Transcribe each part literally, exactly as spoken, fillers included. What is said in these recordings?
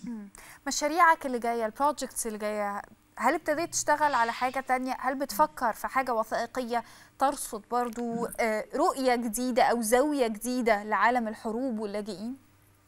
مم. مشاريعك اللي جايه، البروجكتس اللي جايه، هل ابتديت تشتغل على حاجه تانية؟ هل بتفكر في حاجه وثائقيه ترصد برضو آه، رؤيه جديده او زاويه جديده لعالم الحروب واللاجئين؟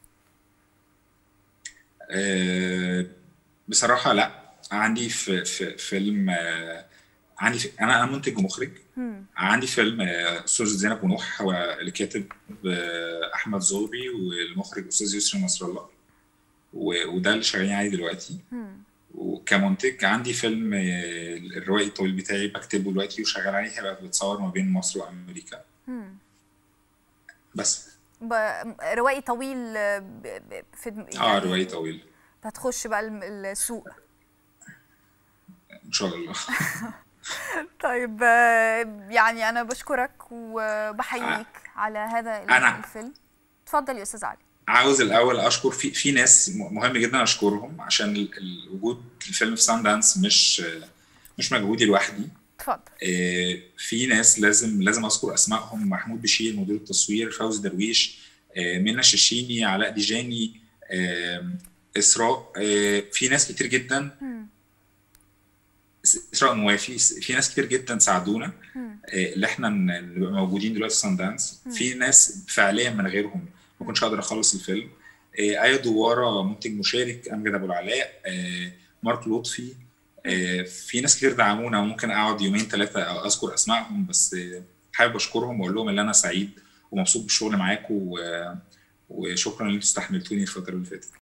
آه، بصراحة لا. عندي في, في فيلم، آه، عندي في انا انا منتج ومخرج. مم. عندي فيلم آه، استاذ زينب ونوح، هو اللي كاتب آه، احمد زوبي، والمخرج استاذ يسري نصر الله، و- وده اللي شغالين عليه دلوقتي. مم. وكمنتج عندي فيلم آه، الروائي الطويل بتاعي بكتبه دلوقتي وشغال عليه، هيبقى بيتصور ما بين مصر وامريكا. مم. بس. ب- روائي طويل، آه، ب- ب- في دم- اه، روائي يعني طويل. هتخش بقى الم- السوق. ان شاء الله. طيب، آه، يعني أنا بشكرك وبحييك على هذا ال- انا الفيلم. اتفضل يا أستاذ علي. عاوز الاول اشكر في في ناس م- مهم جدا اشكرهم، عشان ال- ال- وجود الفيلم في سان دانس مش مش مجهودي لوحدي. اتفضل. آه، في ناس لازم لازم اذكر اسمائهم: محمود بشير مدير التصوير، فوزي درويش، آه، منى الششيني، علاء ديجاني، آه، اسراء. آه، في ناس كتير جدا. مم. اسراء موافي. في ناس كتير جدا ساعدونا مم. آه، اللي احنا ن- نبقى موجودين دلوقتي في سان دانس. مم. في ناس فعليا من غيرهم ما مم. كنتش هقدر اخلص الفيلم. آه، آية دوارة منتج مشارك، أمجد أبو العلاء، آه، مارك لطفي. مم. آه، في ناس كتير دعمونا، وممكن أقعد يومين ثلاثة أذكر أسمائهم، بس آه، حابب أشكرهم وأقول لهم إن أنا سعيد ومبسوط بالشغل معاكم، و- وشكرا إن أنتوا استحملتوني الفترة اللي فاتت.